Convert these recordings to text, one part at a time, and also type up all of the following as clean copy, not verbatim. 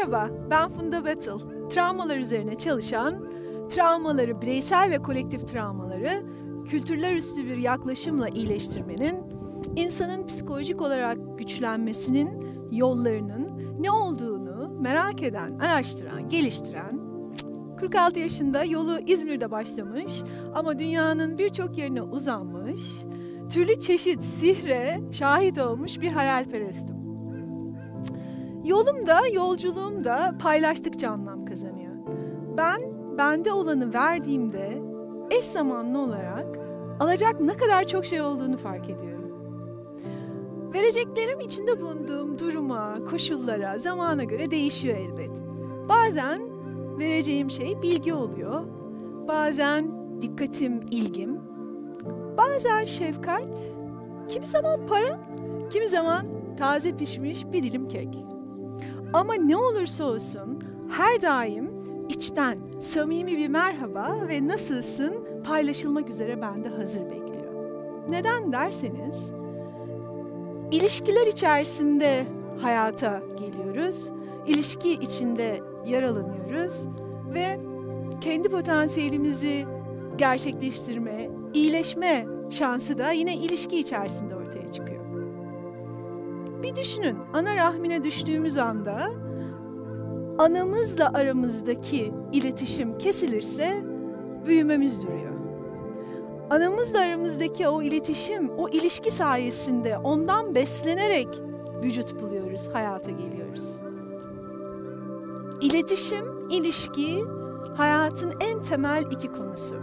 Merhaba, ben Funda Battle. Travmalar üzerine çalışan, travmaları, bireysel ve kolektif travmaları kültürler üstü bir yaklaşımla iyileştirmenin, insanın psikolojik olarak güçlenmesinin yollarının ne olduğunu merak eden, araştıran, geliştiren, 46 yaşında yolu İzmir'de başlamış ama dünyanın birçok yerine uzanmış, türlü çeşit sihre şahit olmuş bir hayalperestim. Yolculuğum da paylaştıkça anlam kazanıyor. Ben, bende olanı verdiğimde eş zamanlı olarak alacak ne kadar çok şey olduğunu fark ediyorum. Vereceklerim içinde bulunduğum duruma, koşullara, zamana göre değişiyor elbet. Bazen vereceğim şey bilgi oluyor, bazen dikkatim, ilgim, bazen şefkat, kimi zaman para, kimi zaman taze pişmiş bir dilim kek. Ama ne olursa olsun her daim içten, samimi bir merhaba ve nasılsın paylaşılmak üzere bende hazır bekliyor. Neden derseniz, ilişkiler içerisinde hayata geliyoruz, ilişki içinde yaralanıyoruz ve kendi potansiyelimizi gerçekleştirme, iyileşme şansı da yine ilişki içerisinde ortaya çıkıyor. Bir düşünün, ana rahmine düştüğümüz anda anamızla aramızdaki iletişim kesilirse büyümemiz duruyor. Anamızla aramızdaki o iletişim, o ilişki sayesinde ondan beslenerek vücut buluyoruz, hayata geliyoruz. İletişim, ilişki hayatın en temel iki konusu.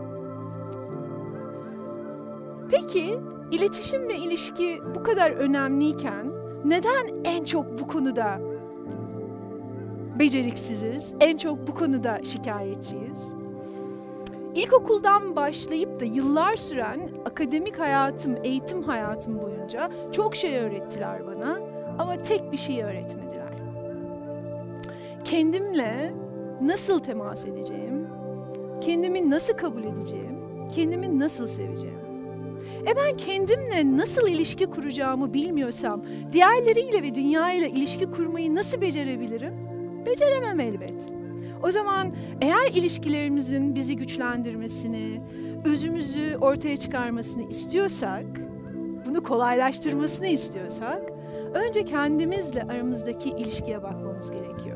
Peki, İletişim ve ilişki bu kadar önemliyken neden en çok bu konuda beceriksiziz, en çok bu konuda şikayetçiyiz? İlkokuldan başlayıp da yıllar süren akademik hayatım, eğitim hayatım boyunca çok şey öğrettiler bana ama tek bir şey öğretmediler. Kendimle nasıl temas edeceğim, kendimi nasıl kabul edeceğim, kendimi nasıl seveceğim? Ben kendimle nasıl ilişki kuracağımı bilmiyorsam, diğerleriyle ve dünyayla ilişki kurmayı nasıl becerebilirim? Beceremem elbet. O zaman eğer ilişkilerimizin bizi güçlendirmesini, özümüzü ortaya çıkarmasını istiyorsak, bunu kolaylaştırmasını istiyorsak, önce kendimizle aramızdaki ilişkiye bakmamız gerekiyor.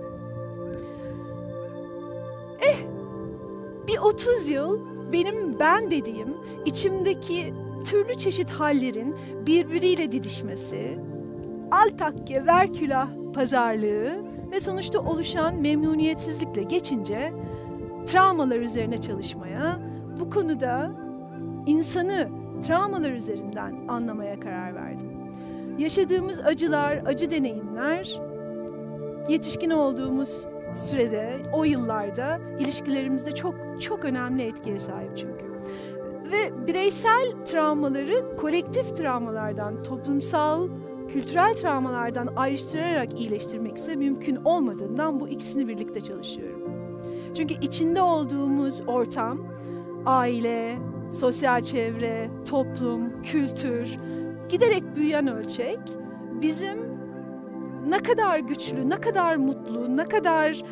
Bir 30 yıl benim ben dediğim, içimdeki türlü çeşit hallerin birbiriyle didişmesi, al takke ver külah pazarlığı ve sonuçta oluşan memnuniyetsizlikle geçince travmalar üzerine çalışmaya, bu konuda insanı travmalar üzerinden anlamaya karar verdim. Yaşadığımız acılar, acı deneyimler, yetişkin olduğumuz sürede, o yıllarda ilişkilerimizde çok önemli etkiye sahip çünkü. Ve bireysel travmaları kolektif travmalardan, toplumsal, kültürel travmalardan ayrıştırarak iyileştirmek ise mümkün olmadığından bu ikisini birlikte çalışıyorum. Çünkü içinde olduğumuz ortam, aile, sosyal çevre, toplum, kültür, giderek büyüyen ölçek bizim ne kadar güçlü, ne kadar mutlu, ne kadar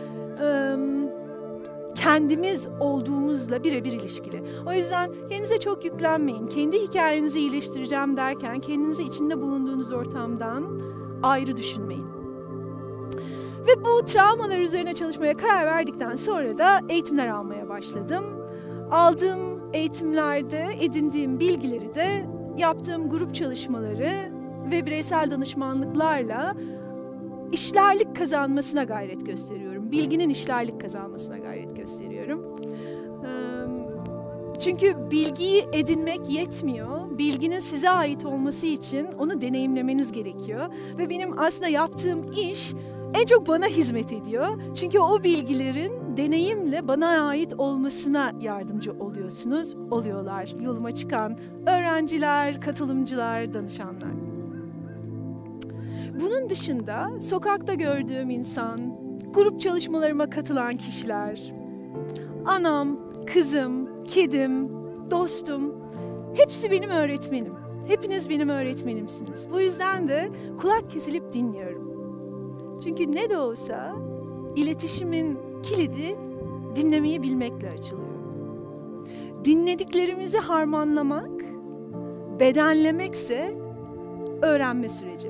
kendimiz olduğumuzla birebir ilişkili. O yüzden kendinize çok yüklenmeyin. Kendi hikayenizi iyileştireceğim derken kendinizi içinde bulunduğunuz ortamdan ayrı düşünmeyin. Ve bu travmalar üzerine çalışmaya karar verdikten sonra da eğitimler almaya başladım. Aldığım eğitimlerde edindiğim bilgileri de yaptığım grup çalışmaları ve bireysel danışmanlıklarla işlerlik kazanmasına gayret gösteriyorum. Bilginin işlerlik kazanmasına gayret gösteriyorum. Çünkü bilgiyi edinmek yetmiyor. Bilginin size ait olması için onu deneyimlemeniz gerekiyor. Ve benim aslında yaptığım iş en çok bana hizmet ediyor. Çünkü o bilgilerin deneyimle bana ait olmasına yardımcı oluyorlar. Yoluma çıkan öğrenciler, katılımcılar, danışanlar. Bunun dışında sokakta gördüğüm insan, grup çalışmalarıma katılan kişiler, anam, kızım, kedim, dostum, hepsi benim öğretmenim. Hepiniz benim öğretmenimsiniz. Bu yüzden de kulak kesilip dinliyorum. Çünkü ne de olsa iletişimin kilidi dinlemeyi bilmekle açılıyor. Dinlediklerimizi harmanlamak, bedenlemekse öğrenme süreci.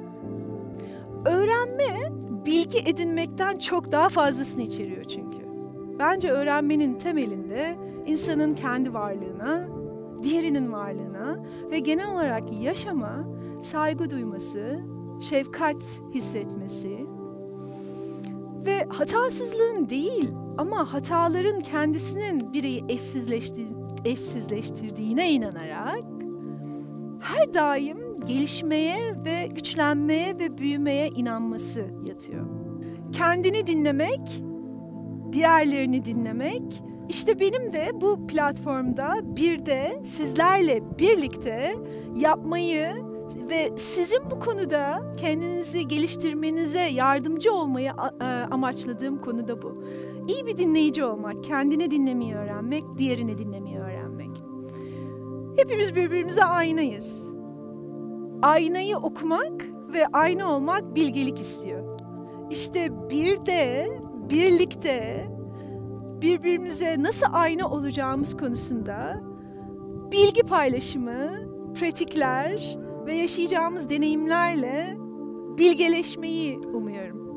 Öğrenme, bilgi edinmekten çok daha fazlasını içeriyor çünkü. Bence öğrenmenin temelinde insanın kendi varlığına, diğerinin varlığına ve genel olarak yaşama saygı duyması, şefkat hissetmesi ve hatasızlığın değil ama hataların kendisinin bireyi eşsizleştirdiğine inanarak her daim gelişmeye ve güçlenmeye ve büyümeye inanması yatıyor. Kendini dinlemek, diğerlerini dinlemek, işte benim de bu platformda bir de sizlerle birlikte yapmayı ve sizin bu konuda kendinizi geliştirmenize yardımcı olmayı amaçladığım konu da bu. İyi bir dinleyici olmak, kendini dinlemeyi öğrenmek, diğerini dinlemeyi öğrenmek. Hepimiz birbirimize aynayız. Aynayı okumak ve ayna olmak bilgelik istiyor. İşte bir de birlikte birbirimize nasıl ayna olacağımız konusunda bilgi paylaşımı, pratikler ve yaşayacağımız deneyimlerle bilgeleşmeyi umuyorum.